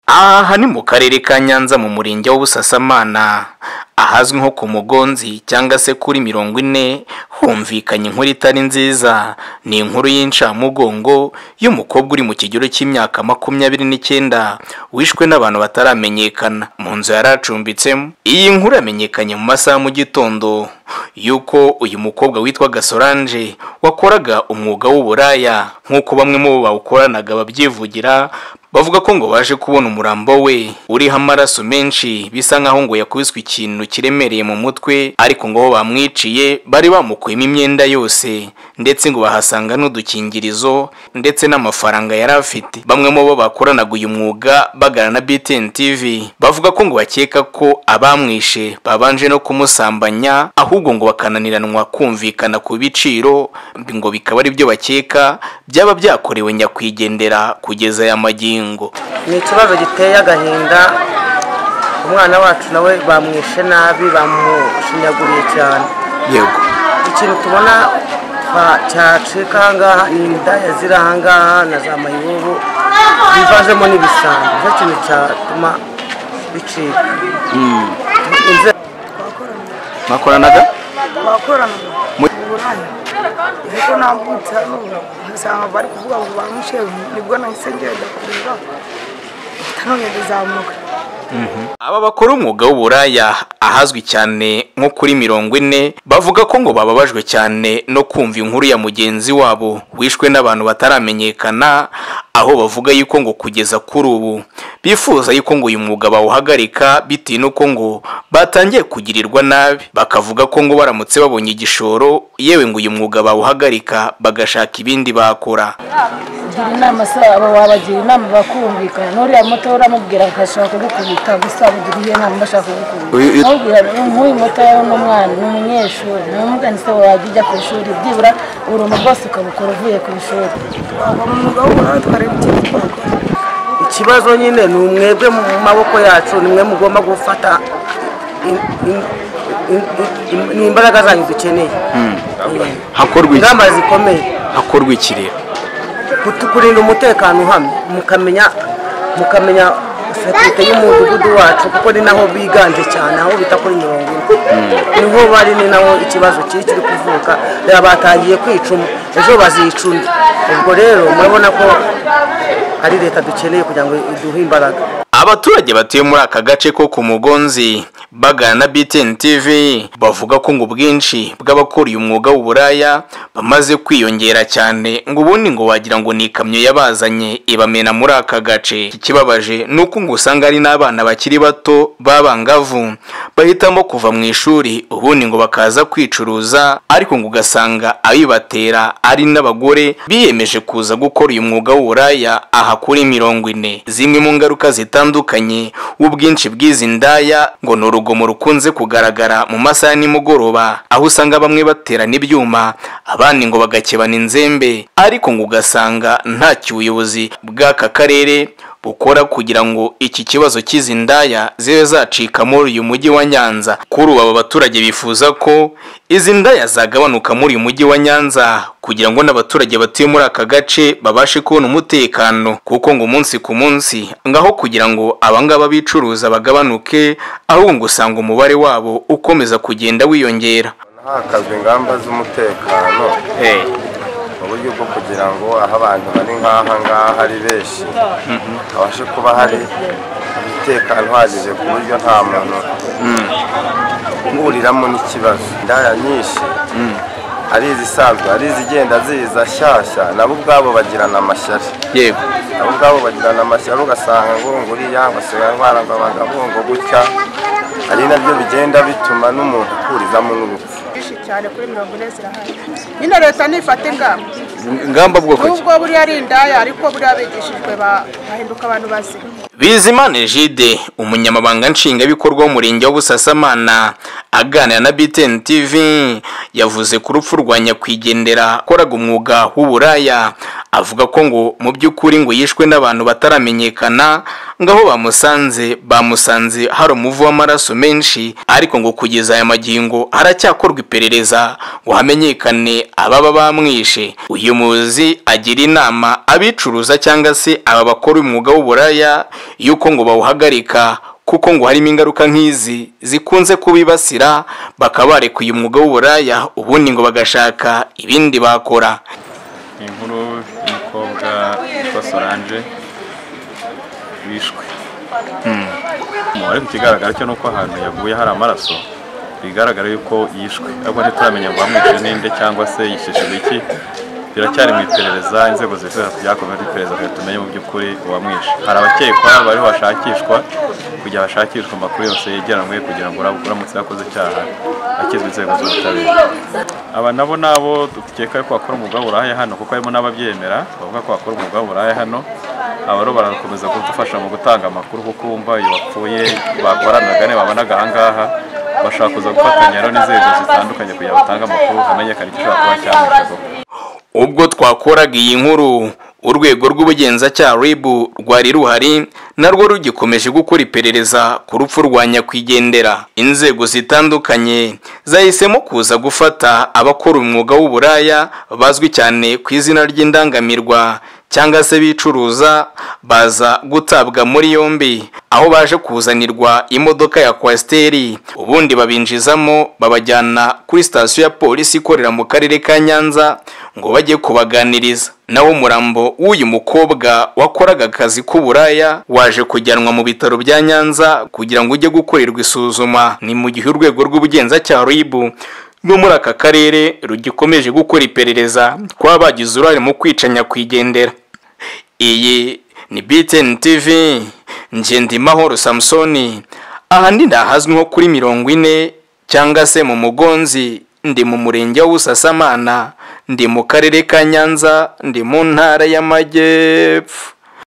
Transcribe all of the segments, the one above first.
Aha ni mu karere ka Nyanza mu murenge wa Busasamana ahazwi nko ku Mugonzi cyangwa se kuri 40 humvikanye inkuru itari nziza. Ni inkuru y'incamugongo y'umukobwa uri mu kigero cy'imyaka 29 wishwe n'abantu bataramenyekana mu nzu yaracumbitsemo. Iyi nkuru yamenyekanye mu masaha mu gitondo yuko uyu mukobwa witwa Solange wakoraga umwuga w'uburaya nk'uko bamwe mu bawukoranaga babyivugira. Bavuga ko ngo baje kubona umurambo we uriho amaraso menshi bisa nkaho ngo yakubiswe ikintu kiremereye mu mutwe, ariko ngo bamwiciye bari bamukuyemo imyenda yose ndetse ngo bahasanga n'udukingirizo ndetse n'amafaranga yari afite. Bamwe mu bo bakoranaga uyu mwuga bagana na BTN TV bavuga ko ngo bakeka ko abamwishe babanje no kumusambanya, ahubwo ngo bakananiranwa kumvikana ku biciro, ngo bikaba ari byo bakeka byaba byakorewe nyakwigendera kugeza aya magingo. Ni ikibazo giteye agahinda, umwana wacu nawe bamwishe nabi, bamushinyaguriye cyane. Yego, ikintu tubona cyacika ahangaha inda yazira ahangaha na za mayibobo bivazemo n'ibisambo, nicyo kintu cyatuma bicika. Mwakoranaga? Twakoranaga mu buraya, ariko nambutse hano nkasanga bari kuvuga ngo bamwishe, nibwo nahise ngenda kureba tanone bizamuka. Aba bakora umwuga w'uburaya ahazwi cyane nko kuri 40 bavuga ko ngo bababajwe cyane no kumva inkuru ya mugenzi wabo wishwe n'abantu bataramenyekana, aho bavuga yuko ngo kugeza kuri ubu bifuza yuko ngo uyu mwuga bawuhagarika bitewe nuko ngo batangiye kugirirwa nabi. Bakavuga ko ngo baramutse babonye igishoro yewe ngo uyu mwuga bawuhagarika bagashaka ibindi bakora. Inama saba wabagira inama bakumvikana nuriya moto uramubwira akashaka kugukubita gusa bugiriye inama bashaka kugukubita. Ubwira nk'uyu moto n'umwana n'umunyeshuri n'umugani se wajya ku ishuri byibura urumo rwose ukabukora uvuye ku ishuri. Ikibazo nyine ni umwebwe mu maboko yacu, nimwe mugomba gufata imbaraga zanyu dukeneye. Hakorwa ingamba zikomeye. Hakorwa iki rero? Kurinda umutekano uhamye, mukamenya sekirite y'umudugudu wacu kuko ni naho biganje cyane, aho bita kuri 40 niho bari, ni naho ikibazo kiri kuvuka. Batangiye kwicuma, ejo bazicunda. Ubwo rero murabona ko ari leta dukeneye kugira ngo iduhe imbaraga. Abaturage batuye muri aka gace ko ku Mugonzi bagana na BTN TV bavuga ko ngo bwinshi bw'abakora uyu mwuga w'uburaya bamaze kwiyongera cyane, ngo ubundi ngo wagira ngo ni ikamyo yabazanye ibamena muri aka gace. Ikibabaje nuko ngo usanga ari n'abana bakiri bato babangavu bahitamo kuva mu ishuri ubundi ngo bakaza kwicuruza, ariko ngo ugasanga abibatera ari n'abagore biyemeje kuza gukora uyu mwuga w'uburaya aha kuri 40. Zimwe mu ngaruka zitandukanye ubwinshi bw'izi ndaya ngo ni urugomo rukunze kugaragara mu masaha nimugoroba, aho usanga bamwe baterana ibyuma abandi ngo bagakebana inzembe, ariko ngo ugasanga nta ubuyobozi bw'aka karere bukora kugira ngo iki kibazo cy'izi ndaya zibe zacika muri uyu mujyi wa Nyanza. Kuri ubu aba baturage bifuza ko izi ndaya zagabanuka muri uyu mujyi wa Nyanza kugira ngo n'abaturage batuye muri aka gace babashe kubona umutekano, kuko ngo umunsi ku munsi ngaho kugira ngo abangaba bicuruza bagabanuke, ahubwo ngo usanga umubare wabo ukomeza kugenda wiyongera. Hakazwe ingamba z'umutekano uburyo bwo kugira ngo aho abantu bari nk'aha ngaha ari benshi habashe kuba hari umutekano uhagije ku buryo nta muntu uhuriramo n'ikibazo. Indaya nyinshi ari izisanzwe ari izigenda ziza shyashya, nabo ubwabo bagirana amashyari. Yego, nabo ubwabo bagirana amashyari, ugasanga ngo nguriya basigaye ndwara ngo abagabo ngo gutya, ari nabyo bigenda bituma n'umuntu akurizamo n'urupfu Cyane kuri 40 zirahari. Nyine leta nifata ingamba bwo kuki ubwo buri ari indaya, ariko buri abigishijwe bahinduka abantu bazima. Bizimana Egide, umunyamabanga nshingabikorwa w'umurenge wa Busasamana, aganira na BTN TV yavuze ku rupfu rwa nyakwigendera koraga umwuga w'uburaya, avuga ko ngo mu by'ukuri ngo yishwe n'abantu bataramenyekana, ngaho bamusanze hari umuvu w'amaraso menshi, ariko ngo kugeza aya magingo haracyakorwa iperereza ngo hamenyekane ababa bamwishe. Uyu muzi agira inama abicuruza cyangwa se aba bakora umwuga w'uburaya yuko ngo bawuhagarika, kuko ngo harimo ingaruka nk'izi zikunze kubibasira, bakaba barekuye umwuga w'uburaya ubundi ngo bagashaka ibindi bakora. Inkuru y'umukobwa witwa Solange wishwe. Ariko ikigaragara cyo nuko ahantu yaguye hari amaraso, bigaragara yuko yishwe, ariko ntituramenya ngo bamwishe ninde cyangwa se yishishije iki. Biracyari mu iperereza, inzego zifite byakomeje iperereza kugira tumenye mu by'ukuri uwamwishe. Hari abakekwa bari bashakishwa kugira bashakishwa amakuru yose yegeranwe kugira ngo uramutse yakoze icyaha akizwe inzego z'ubutabera. Aba nabo dukeka ko bakora umwuga w'uburaya hano, kuko harimo n'ababyemera bavuga ko bakora umwuga w'uburaya hano. Aba rero barakomeza kudufasha mu gutanga amakuru, kuko bumva iyo bapfuye bakoranaga babonaga ahangaha, bashaka kuza gufatanya rero n'inzego zitandukanye kugira batange amakuru hamenyekane icyo cyaba cyamwishe. Ubwo twakoraga iyi nkuru, urwego rw'ubugenzacyaha RIB rwari ruhari narwo rugikomeje gukora iperereza ku rupfu rwa nyakwigendera. Inzego zitandukanye zahisemo kuza gufata abakora umwuga w'uburaya bazwi cyane ku izina ry'indangamirwa cyangwa se bicuruza, baza gutabwa muri yombi, aho baje kuzanirwa imodoka ya kwasiteri, ubundi babinjizamo babajyana kuri sitasiyo ya polisi ikorera mu karere ka Nyanza ngo bajye kubaganiriza. Naho umurambo w'uyu mukobwa wakoraga akazi k'uburaya waje kujyanwa mu bitaro bya Nyanza kugira ngo ujye gukorerwa isuzuma. Ni mu gihe urwego rw'ubugenzacyaha RIB no muri aka karere rugikomeje gukora iperereza kwa bagize uruhare mu kwica nyakwigendera. Iyi ni BTN TV, nje ndi Mahoro Samsoni, ahandi ndahazwi nko kuri 40 cyangwa se mu Mugonzi, ndi mu murenge wa Busasamana, ndi mu karere ka Nyanza, ndi mu ntara y'Amajyepfo.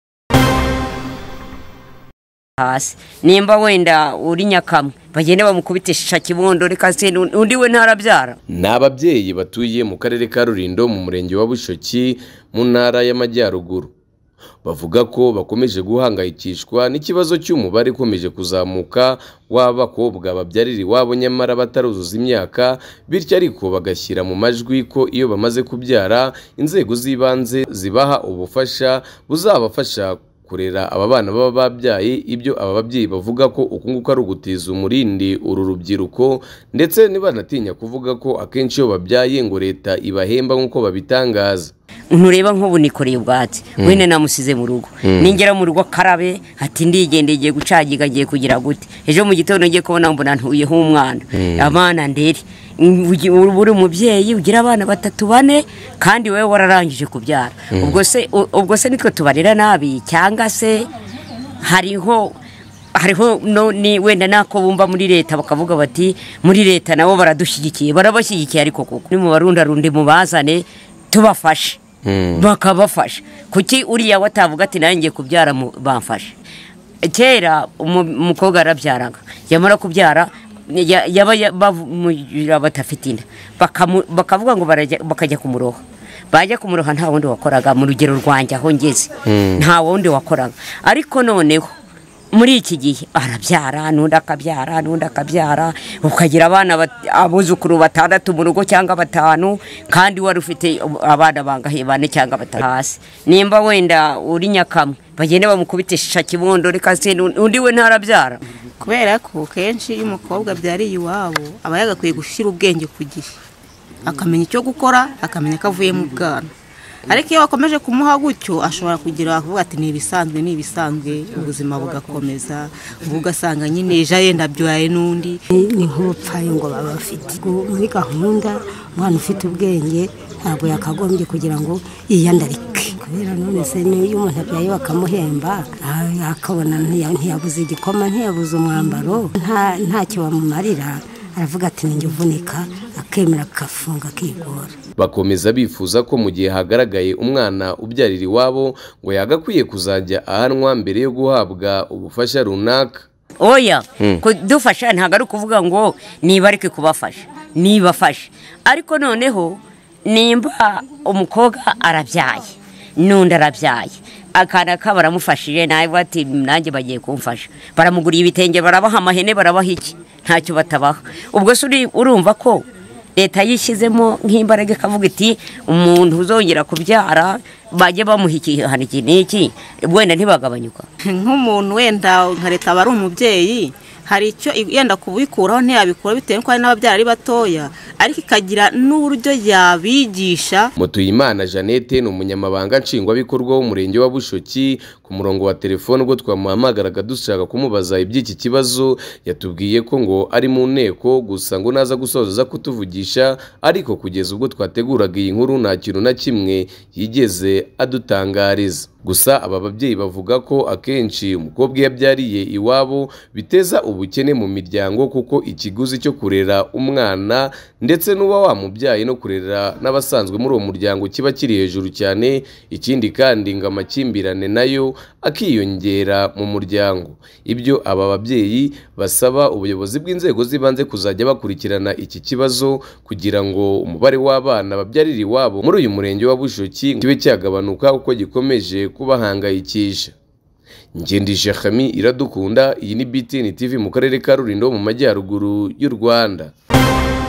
Hasi nimba wenda uri Nyakamwe bagende bamukubitisha kibondo reka se undi we ntarabyara. N'ababyeyi batuye mu karere ka Rulindo mu murenge wa Bushoki mu ntara y'Amajyaruguru bavuga ko bakomeje guhangayikishwa n'ikibazo cy'umubare ukomeje kuzamuka w'abakobwa babyarira iwabo nyamara bataruzuza imyaka, bityo ariko bagashyira mu majwi ko iyo bamaze kubyara inzego z'ibanze zibaha ubufasha buzabafasha kurera aba bana baba babyaye. Ibyo aba babyeyi bavuga ko ukunguka ari ugutiza umurindi uru rubyiruko, ndetse nibanatinya kuvuga ko akenshi iyo babyaye ngo leta ibahemba nk'uko babitangaza. Ntureba nk'ubu nikoreye ubwatsi wene namusize mu rugo, ningera mu rugo karabe ati ndigendeye gucagiga ngiye kugira gute, ejo mu gitondo ngiye kubona mbona ntuyeho umwana, abana nderi uri umubyeyi ugira abana 3-4 kandi wewe wararangije kubyara. Ubwo se nitwe tubarira nabi cyangwa se hariho ni wenda nako bumva muri leta bakavuga bati muri leta nabo baradushyigikiye, barabashyigikiye, ariko kuko ni mu barundarundi mubazane tubafashe bakabafasha. Kuki uriya watavuga ati nanjye kubyara bamfashe? Kera umukobwa arabyaraga, yamara kubyara yaba batafite inda bakavuga ngo bakajya kumuroha, bajya kumuroha nta wundi wakoraga. Mu rugero rwanjye aho ngeze nta wundi wakoraga, ariko noneho muri iki gihe arabyara n'undi akabyara ukagira abana abuzukuru 6 mu rugo cyangwa 5, kandi wari ufite abana bangahe 4 cyangwa 5. Hasi nimba wenda uri Nyakamwe bagende bamukubitisha kibondo reka se undi we ntarabyara. Kubera ko kenshi iyo umukobwa abyariye iwabo aba yagakwiye gushyira ubwenge ku gihe, akamenya icyo gukora, akamenya ko avuye mu bwana. Ariko iyo wakomeje kumuha gutyo ashobora kugira kuvuga ati ni ibisanzwe ubuzima bugakomeza, ugasanga nyine ejo yenda byoye n'undi. Ni nk'upfaye ngo baba bafite muri gahunda, umwana ufite ubwenge ntabwo yakagombye kugira ngo yiyandarike. Kubera none se niyo umuntu abyaye bakamuhemba akabona ntiyabuze igikoma, ntiyabuze umwambaro, ntacyo bamumarira, aravuga ati ninjye uvunika, akemera akafunga akigora. Bakomeza bifuza ko mu gihe hagaragaye umwana ubyarira iwabo ngo yagakwiye kuzajya ahanwa mbere yo guhabwa ubufasha runaka. Oya kudufasha ntago ari kuvuga ngo nibareke kubafasha, nibafasha. Ariko noneho nimba umukobwa arabyaye n'undi arabyaye akana ka baramufashije nawe bati nanjye bagiye kumfasha baramuguriye ibitenge barabaha amahene barabaha iki ntacyo batabaha ubwo se urumva ko leta yishyizemo nk'imbaraga ikavuga iti umuntu uzongera kubyara bajye bamuha igihano iki n'iki wenda ntibagabanyuka nk'umuntu wenda nka leta aba ari umubyeyi hari icyo yenda kubikuraho ntiyabikura bitewe n'uko hari n'ababyara ari batoya ariko ikagira n'uburyo yabigisha. Mutuyimana Jeannette ni umunyamabanga nshingwabikorwa w'umurenge wa Bushoki. Ku murongo wa telefone ubwo twamuhamagaraga dushaka kumubaza iby'iki kibazo yatubwiye ko ngo ari mu nteko gusa ngo naza gusoza kutuvugisha ariko kugeza ubwo twateguraga iyi nkuru nta kintu na kimwe yigeze adutangariza. Gusa aba babyeyi bavuga ko akenshi umukobwa yabyariye iwabo biteza ubukene mu miryango kuko ikiguzi cyo kurera umwana ndetse n'uba wamubyaye no kurera n'abasanzwe muri uwo muryango kiba kiri hejuru cyane. Ikindi kandi ngo amakimbirane nayo akiyongera mu muryango. Ibyo aba babyeyi basaba ubuyobozi bw'inzego zibanze kuzajya bakurikirana iki kibazo kugira ngo umubare w'abana babyarira iwabo muri uyu murenge wa Bushoki kibe cyagabanuka uko gikomeje kubahangayikisha. Ngendije Khami Iradukunda, iyi ni BTN TV mu karere ka Rulindo mu majyaruguru y'u Rwanda.